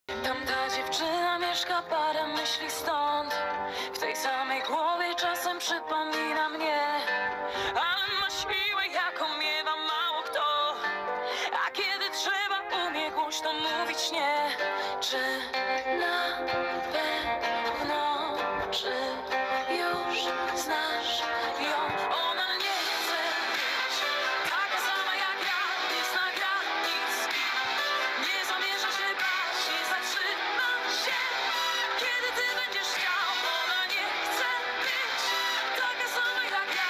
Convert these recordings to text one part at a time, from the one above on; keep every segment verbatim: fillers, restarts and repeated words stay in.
Tamta dziewczyna mieszka parę myśli stąd. W tej samej głowie czasem przypomina mnie, ale ma siłę, jaką miewa mało kto. A kiedy trzeba, umie głośno mówić nie. Czy na pewno, czy już znasz ją? Ona nie chce być taka sama jak ja, nie zna granic, nie zamierza się bać, nie zatrzyma się, kiedy ty będziesz chciał. Ona nie chce być taka sama jak ja.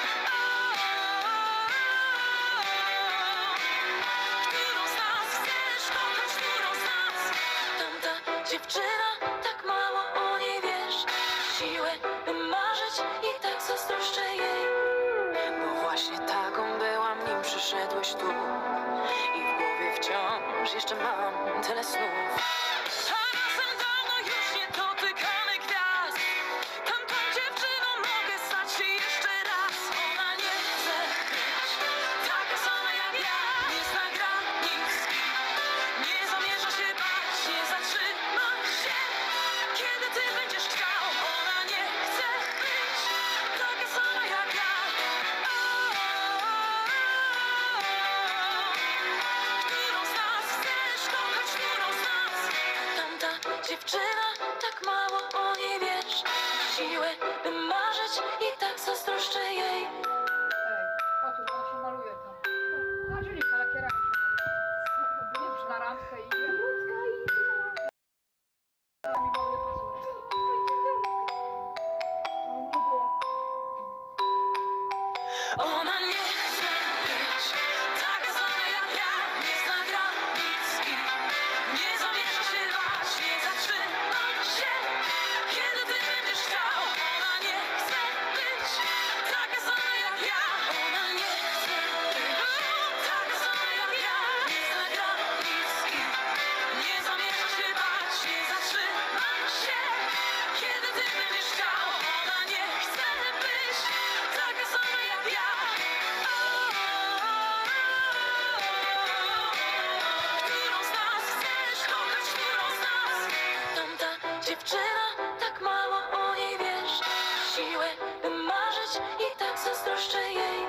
Którą z nas chcesz kochać, którą z nas? Tamta dziewczyna, tak mało o niej wiesz. Siłę, by marzyć, i tak zazdroszczę jej. Bo właśnie taką byłam, nim przyszedłeś tu. I w głowie wciąż jeszcze mam tyle snów. A razem dawno już nie dotykamy gwiazd. Tamtą dziewczyną mogę stać się jeszcze raz. Ona nie chce być taka sama jak ja, nie zna granic, nie zamierza się bać, nie zatrzyma się, kiedy ty będziesz chciał. Ona nie chce być taka sama jak ja. Którą z nas chcesz kochać, którą z nas? Tamta dziewczyna, tak mało o niej wiesz. Siłę, by marzyć, i tak zazdroszczę jej. Ej, otóż ona się maluje tam. A Julika lakierami się maluje. Nie na randkę i idzie. Ludzka idzie. Mi maluje pazury. Ona nie chce być taka sama jak ja, nie zna granic, nie zamierza się bać, nie zatrzyma się, kiedy ty będziesz chciał. Ona nie chce być taka sama jak ja. Ona nie chce być taka sama jak ja, nie zna granic, nie zamierza się bać, nie zatrzyma się, kiedy ty będziesz chciał. Ona nie chce być taka sama jak ja. Którą z nas chcesz kochać, którą z nas? Tamta dziewczyna, tak mało o niej wiesz. Siłę, by marzyć, i tak zazdroszczę jej.